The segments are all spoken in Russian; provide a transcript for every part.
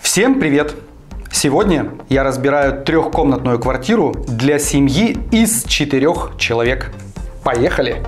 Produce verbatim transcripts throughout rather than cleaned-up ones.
Всем привет! Сегодня я разбираю трехкомнатную квартиру для семьи из четырех человек. Поехали!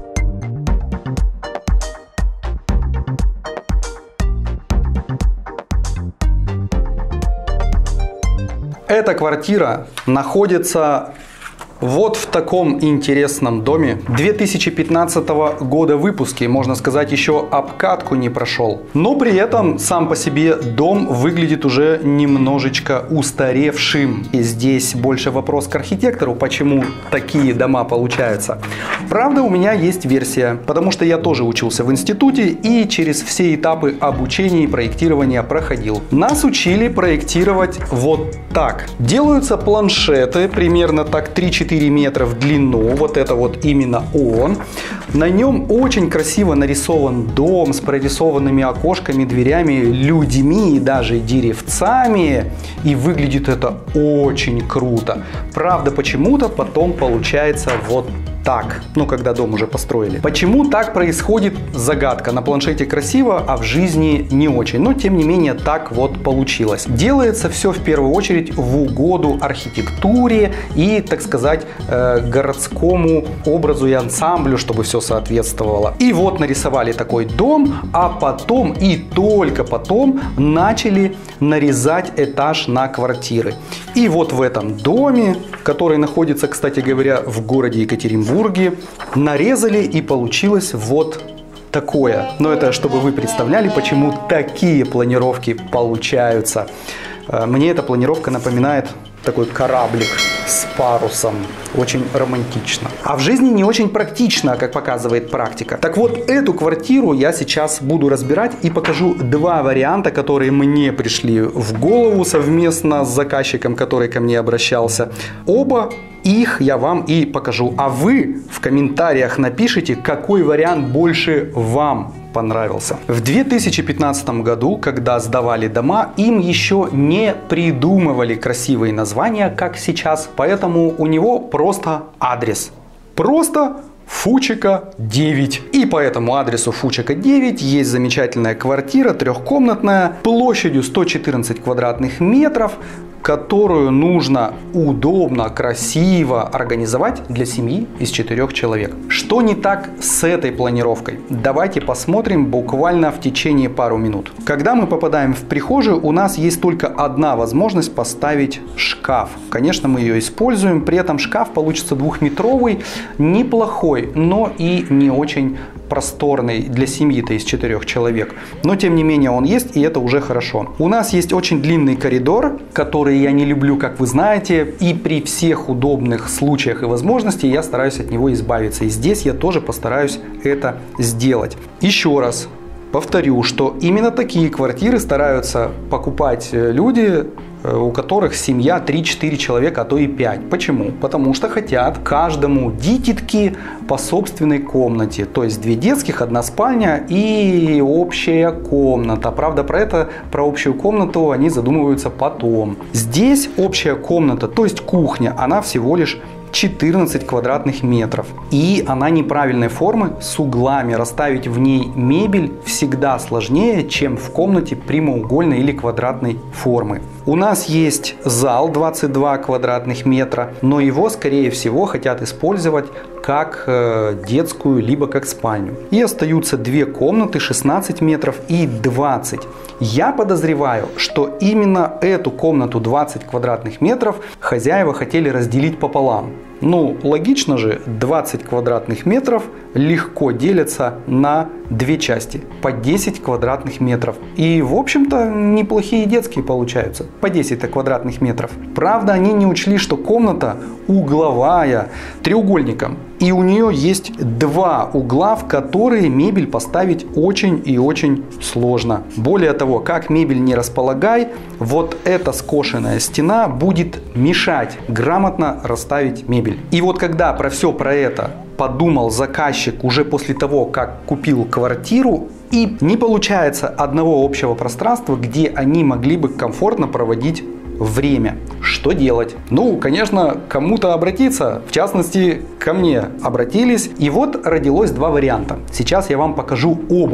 Эта квартира находится вот в таком интересном доме. две тысячи пятнадцатого года выпуски, можно сказать, еще обкатку не прошел. Но при этом сам по себе дом выглядит уже немножечко устаревшим. И здесь больше вопрос к архитектору, почему такие дома получаются. Правда, у меня есть версия, потому что я тоже учился в институте и через все этапы обучения и проектирования проходил. Нас учили проектировать вот так. Делаются планшеты, примерно так три-четыре метра в длину, вот это вот именно он. На нем очень красиво нарисован дом с прорисованными окошками, дверями, людьми и даже деревцами. И выглядит это очень круто. Правда, почему-то потом получается вот так, ну когда дом уже построили. Почему так происходит, загадка. На планшете красиво, а в жизни не очень. Но тем не менее так вот получилось. Делается все в первую очередь в угоду архитектуре и, так сказать, э, городскому образу и ансамблю, чтобы все соответствовало. И вот нарисовали такой дом, а потом и только потом начали нарезать этаж на квартиры. И вот в этом доме, который находится, кстати говоря, в городе Екатеринбург, нарезали, и получилось вот такое. Но это чтобы вы представляли, почему такие планировки получаются. Мне эта планировка напоминает такой кораблик с парусом. Очень романтично. А в жизни не очень практично, как показывает практика. Так вот, эту квартиру я сейчас буду разбирать и покажу два варианта, которые мне пришли в голову совместно с заказчиком, который ко мне обращался. Оба их я вам и покажу. А вы в комментариях напишите, какой вариант больше вам понравился. В две тысячи пятнадцатом году, когда сдавали дома, им еще не придумывали красивые названия, как сейчас, поэтому у него просто адрес. Просто Фучика девять. И по этому адресу Фучика девять есть замечательная квартира, трехкомнатная, площадью сто четырнадцать квадратных метров, которую нужно удобно, красиво организовать для семьи из четырех человек. Что не так с этой планировкой? Давайте посмотрим буквально в течение пару минут. Когда мы попадаем в прихожую, у нас есть только одна возможность поставить шкаф. Конечно, мы ее используем, при этом шкаф получится двухметровый, неплохой, но и не очень просторный для семьи-то из четырех человек. Но тем не менее он есть, и это уже хорошо. У нас есть очень длинный коридор, который я не люблю, как вы знаете, и при всех удобных случаях и возможностях я стараюсь от него избавиться. И здесь я тоже постараюсь это сделать. Еще раз повторю, что именно такие квартиры стараются покупать люди, у которых семья три-четыре человека, а то и пять. Почему? Потому что хотят каждому дитятки по собственной комнате. То есть две детских, одна спальня и общая комната. Правда, про это, про общую комнату они задумываются потом. Здесь общая комната, то есть кухня, она всего лишь четырнадцать квадратных метров. И она неправильной формы, с углами. Расставить в ней мебель всегда сложнее, чем в комнате прямоугольной или квадратной формы. У нас есть зал двадцать два квадратных метра, но его, скорее всего, хотят использовать как э, детскую, либо как спальню. И остаются две комнаты шестнадцать метров и двадцать. Я подозреваю, что именно эту комнату двадцать квадратных метров хозяева хотели разделить пополам. Ну, логично же, двадцать квадратных метров легко делятся на две части, по десять квадратных метров. И, в общем-то, неплохие детские получаются, по десять квадратных метров. Правда, они не учли, что комната угловая, треугольником. И у нее есть два угла, в которые мебель поставить очень и очень сложно. Более того, как мебель не располагай, вот эта скошенная стена будет мешать грамотно расставить мебель. И вот когда про все про это подумал заказчик уже после того, как купил квартиру, и не получается одного общего пространства, где они могли бы комфортно проводить время. Что делать? Ну, конечно, кому-то обратиться. В частности, ко мне обратились. И вот родилось два варианта. Сейчас я вам покажу оба.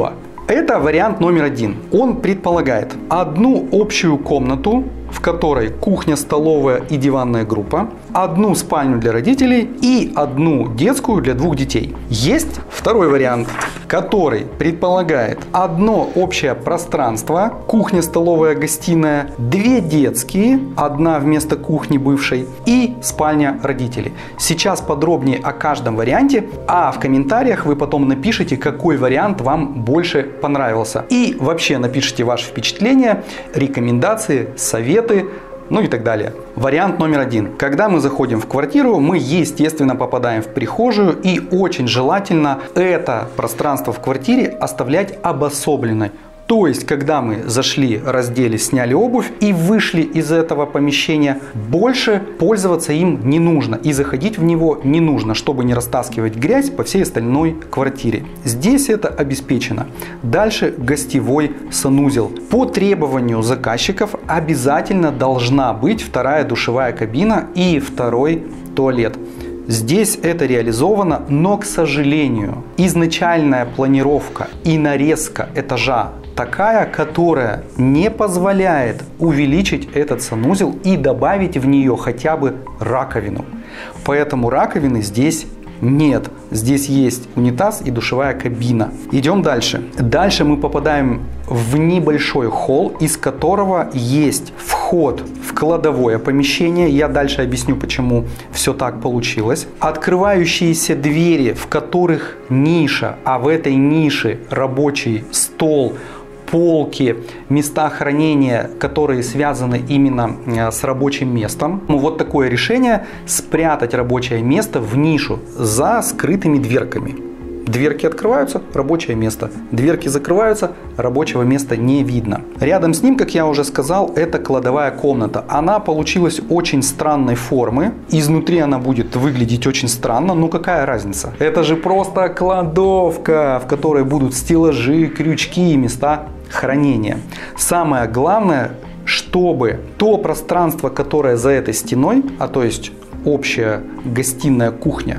Это вариант номер один. Он предполагает одну общую комнату, в которой кухня, столовая и диванная группа, одну спальню для родителей и одну детскую для двух детей. Есть второй вариант, который предполагает одно общее пространство, кухня, столовая, гостиная, две детские, одна вместо кухни бывшей и спальня родителей. Сейчас подробнее о каждом варианте, а в комментариях вы потом напишите, какой вариант вам больше понравился. И вообще напишите ваши впечатления, рекомендации, советы, ну и так далее. Вариант номер один. Когда мы заходим в квартиру, мы, естественно, попадаем в прихожую, и очень желательно это пространство в квартире оставлять обособленной. То есть, когда мы зашли, разделись, сняли обувь и вышли из этого помещения, больше пользоваться им не нужно и заходить в него не нужно, чтобы не растаскивать грязь по всей остальной квартире. Здесь это обеспечено. Дальше гостевой санузел. По требованию заказчиков обязательно должна быть вторая душевая кабина и второй туалет. Здесь это реализовано, но, к сожалению, изначальная планировка и нарезка этажа такая, которая не позволяет увеличить этот санузел и добавить в нее хотя бы раковину. Поэтому раковины здесь нет. Здесь есть унитаз и душевая кабина. Идем дальше. Дальше мы попадаем в небольшой холл, из которого есть вход в кладовое помещение. Я дальше объясню, почему все так получилось. Открывающиеся двери, в которых ниша, а в этой нише рабочий стол, полки, места хранения, которые связаны именно с рабочим местом. Вот такое решение – спрятать рабочее место в нишу за скрытыми дверками. Дверки открываются, рабочее место. Дверки закрываются, рабочего места не видно. Рядом с ним, как я уже сказал, это кладовая комната. Она получилась очень странной формы. Изнутри она будет выглядеть очень странно, но какая разница? Это же просто кладовка, в которой будут стеллажи, крючки и места хранения. Самое главное, чтобы то пространство, которое за этой стеной, а то есть общая гостиная, кухня,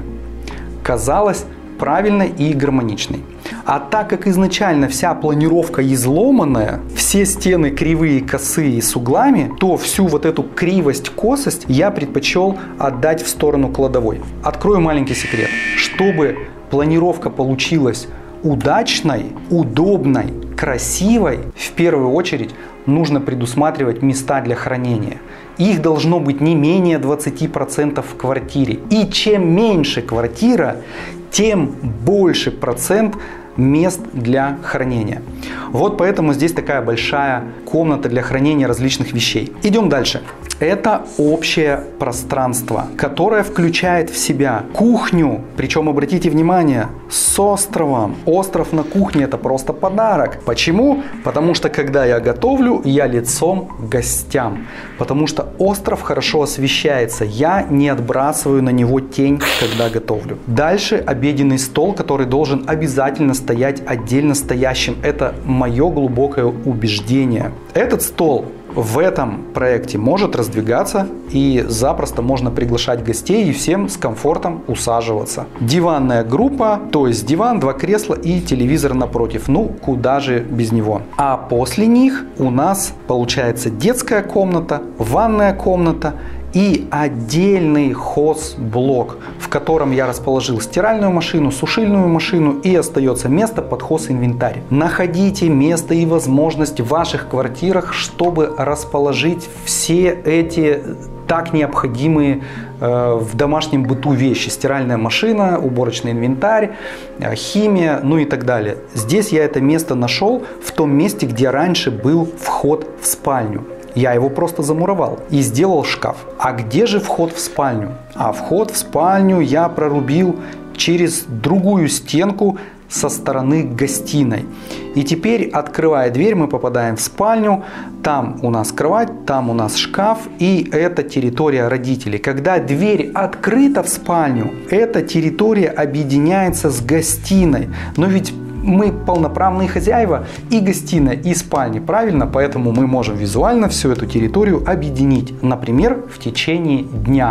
казалось правильной и гармоничной. А так как изначально вся планировка изломанная, все стены кривые, косые с углами, то всю вот эту кривость, косость я предпочел отдать в сторону кладовой. Открою маленький секрет. Чтобы планировка получилась удачной, удобной, красивой, в первую очередь нужно предусматривать места для хранения. Их должно быть не менее двадцати процентов в квартире. И чем меньше квартира, тем больше процент мест для хранения. Вот поэтому здесь такая большая комната для хранения различных вещей. Идем дальше. Это общее пространство, которое включает в себя кухню. Причем, обратите внимание, с островом. Остров на кухне – это просто подарок. Почему? Потому что, когда я готовлю, я лицом к гостям. Потому что остров хорошо освещается. Я не отбрасываю на него тень, когда готовлю. Дальше обеденный стол, который должен обязательно стоять отдельно стоящим. Это мое глубокое убеждение. Этот стол в этом проекте может раздвигаться, и запросто можно приглашать гостей и всем с комфортом усаживаться. Диванная группа, то есть диван, два кресла и телевизор напротив. Ну, куда же без него. А после них у нас получается детская комната, ванная комната и отдельный хозблок, в котором я расположил стиральную машину, сушильную машину, и остается место под хозинвентарь. Находите место и возможность в ваших квартирах, чтобы расположить все эти так необходимые э, в домашнем быту вещи. Стиральная машина, уборочный инвентарь, э, химия, ну и так далее. Здесь я это место нашел в том месте, где раньше был вход в спальню. Я его просто замуровал и сделал шкаф. А где же вход в спальню? А вход в спальню я прорубил через другую стенку со стороны гостиной. И теперь, открывая дверь, мы попадаем в спальню. Там у нас кровать, там у нас шкаф, и это территория родителей. Когда дверь открыта в спальню, эта территория объединяется с гостиной. Но ведь мы полноправные хозяева и гостиная, и спальни, правильно? Поэтому мы можем визуально всю эту территорию объединить, например, в течение дня.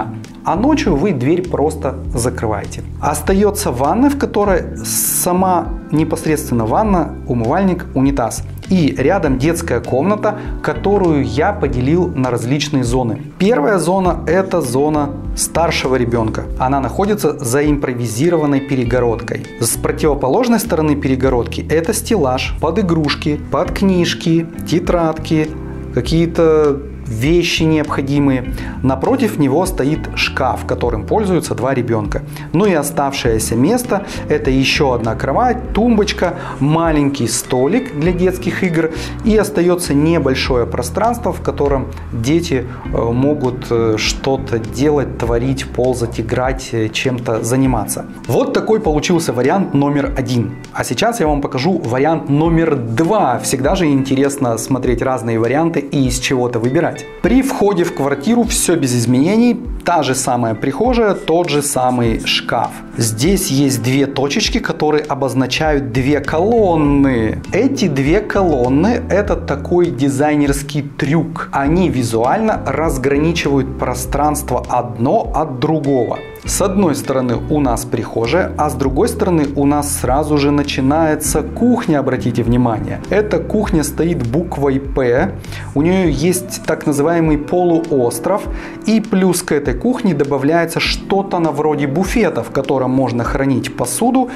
а ночью вы дверь просто закрываете. Остается ванна, в которой сама непосредственно ванна, умывальник, унитаз. И рядом детская комната, которую я поделил на различные зоны. Первая зона – это зона старшего ребенка. Она находится за импровизированной перегородкой. С противоположной стороны перегородки – это стеллаж под игрушки, под книжки, тетрадки, какие-то вещи необходимые. Напротив него стоит шкаф, которым пользуются два ребенка. Ну и оставшееся место – это еще одна кровать, тумбочка, маленький столик для детских игр и остается небольшое пространство, в котором дети могут что-то делать, творить, ползать, играть, чем-то заниматься. Вот такой получился вариант номер один. А сейчас я вам покажу вариант номер два. Всегда же интересно смотреть разные варианты и из чего-то выбирать. При входе в квартиру все без изменений. Та же самая прихожая, тот же самый шкаф. Здесь есть две точечки, которые обозначают две колонны. Эти две колонны – это такой дизайнерский трюк. Они визуально разграничивают пространство одно от другого. С одной стороны у нас прихожая, а с другой стороны у нас сразу же начинается кухня, обратите внимание. Эта кухня стоит буквой «П», у нее есть так называемый полуостров, и плюс к этой кухне добавляется что-то на вроде буфета, в котором можно хранить посуду,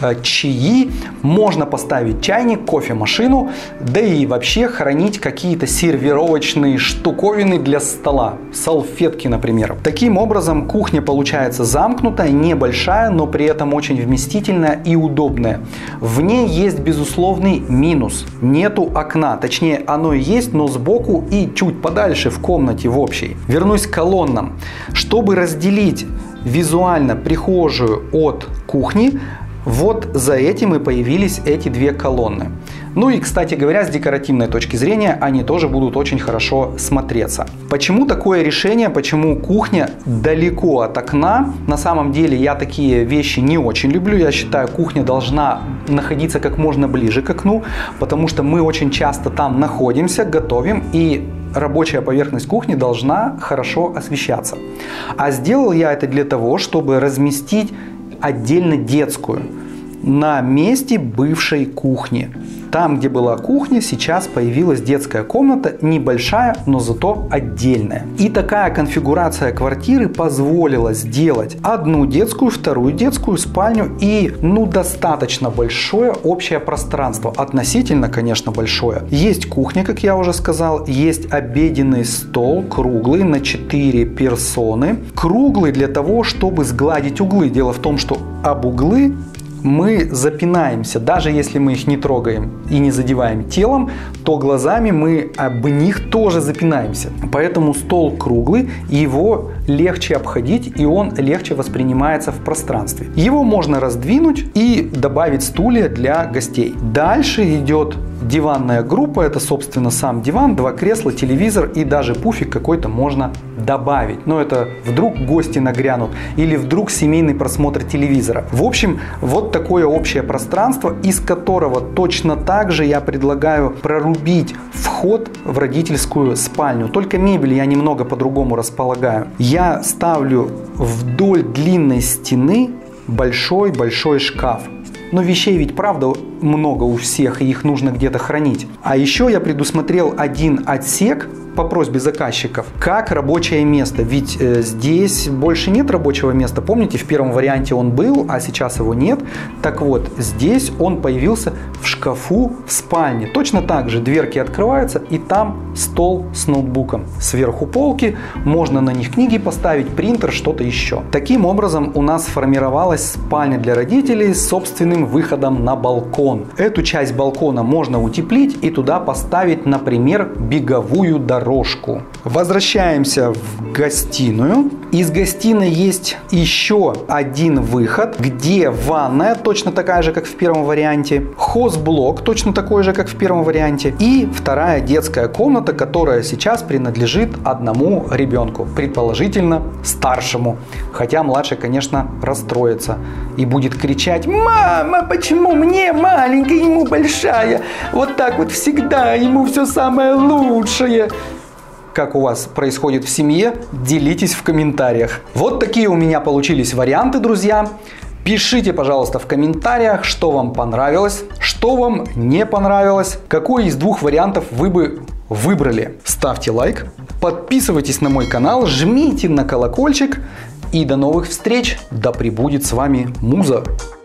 чаи, можно поставить чайник, кофемашину, да и вообще хранить какие-то сервировочные штуковины для стола, салфетки, например. Таким образом, кухня получается замкнутая, небольшая, но при этом очень вместительная и удобная. В ней есть безусловный минус. Нету окна, точнее оно и есть, но сбоку и чуть подальше в комнате в общей. Вернусь к колоннам. Чтобы разделить визуально прихожую от кухни, вот за этим и появились эти две колонны. Ну и, кстати говоря, с декоративной точки зрения они тоже будут очень хорошо смотреться. Почему такое решение, почему кухня далеко от окна? На самом деле я такие вещи не очень люблю. Я считаю, кухня должна находиться как можно ближе к окну, потому что мы очень часто там находимся, готовим, и рабочая поверхность кухни должна хорошо освещаться. А сделал я это для того, чтобы разместить отдельно детскую на месте бывшей кухни. Там, где была кухня, сейчас появилась детская комната, небольшая, но зато отдельная. И такая конфигурация квартиры позволила сделать одну детскую, вторую детскую, спальню и, ну, достаточно большое общее пространство. Относительно, конечно, большое. Есть кухня, как я уже сказал, есть обеденный стол круглый на четыре персоны. Круглый для того, чтобы сгладить углы. Дело в том, что об углы мы запинаемся, даже если мы их не трогаем и не задеваем телом, то глазами мы об них тоже запинаемся. Поэтому стол круглый, его легче обходить, и он легче воспринимается в пространстве. Его можно раздвинуть и добавить стулья для гостей. Дальше идет диванная группа, это, собственно, сам диван, два кресла, телевизор и даже пуфик какой-то можно добавить. Но это вдруг гости нагрянут или вдруг семейный просмотр телевизора. В общем, вот такое общее пространство, из которого точно так же я предлагаю прорубить вход в родительскую спальню. Только мебель я немного по-другому располагаю. Я ставлю вдоль длинной стены большой-большой шкаф. Но вещей ведь правда много у всех, и их нужно где-то хранить. А еще я предусмотрел один отсек по просьбе заказчиков, как рабочее место. Ведь э, здесь больше нет рабочего места. Помните, в первом варианте он был, а сейчас его нет. Так вот, здесь он появился в шкафу в спальне. Точно так же дверки открываются, и там стол с ноутбуком. Сверху полки, можно на них книги поставить, принтер, что-то еще. Таким образом у нас сформировалась спальня для родителей с собственным выходом на балкон. Эту часть балкона можно утеплить и туда поставить, например, беговую дорожку. Возвращаемся в гостиную. Из гостиной есть еще один выход, где ванная, точно такая же, как в первом варианте, хозблок, точно такой же, как в первом варианте, и вторая детская комната, которая сейчас принадлежит одному ребенку, предположительно старшему. Хотя младший, конечно, расстроится и будет кричать: «Мама, почему мне маленькая, ему большая? Вот так вот всегда, ему все самое лучшее». как у вас происходит в семье, делитесь в комментариях. Вот такие у меня получились варианты, друзья. Пишите, пожалуйста, в комментариях, что вам понравилось, что вам не понравилось, какой из двух вариантов вы бы выбрали. Ставьте лайк, подписывайтесь на мой канал, жмите на колокольчик и до новых встреч. Да пребудет с вами Муза!